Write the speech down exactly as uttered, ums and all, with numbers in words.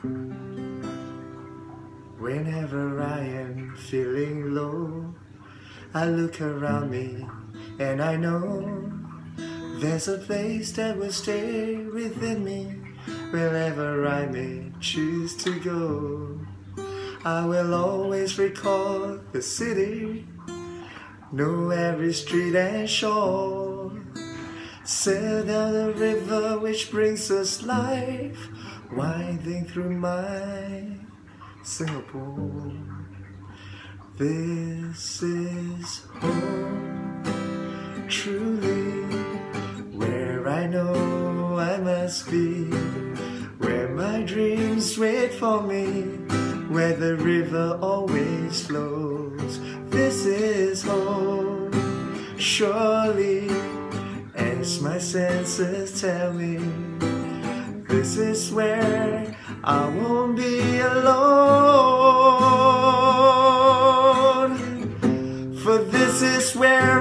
Whenever I am feeling low, I look around me and I know there's a place that will stay within me wherever I may choose to go. I will always recall the city, know every street and shore, sail down the river which brings us life, winding through my Singapore. This is home, truly, where I know I must be, where my dreams wait for me, where the river always flows. This is home, surely, as my senses tell me. This is where I won't be alone, for this is where